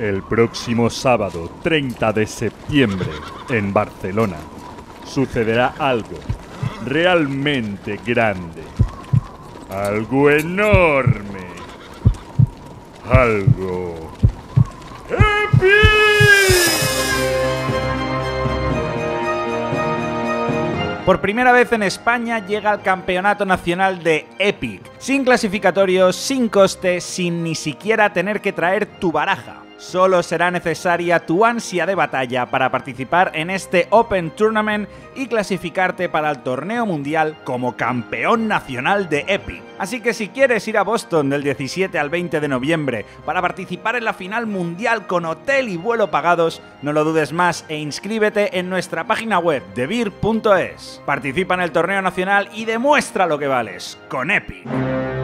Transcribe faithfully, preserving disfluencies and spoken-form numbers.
El próximo sábado treinta de septiembre, en Barcelona, sucederá algo realmente grande. Algo enorme. Algo épico. Por primera vez en España llega el Campeonato Nacional de Epic, sin clasificatorios, sin coste, sin ni siquiera tener que traer tu baraja. Solo será necesaria tu ansia de batalla para participar en este Open Tournament y clasificarte para el torneo mundial como campeón nacional de Epic. Así que si quieres ir a Boston del diecisiete al veinte de noviembre para participar en la final mundial con hotel y vuelo pagados, no lo dudes más e inscríbete en nuestra página web devir punto es. Participa en el torneo nacional y demuestra lo que vales con Epic.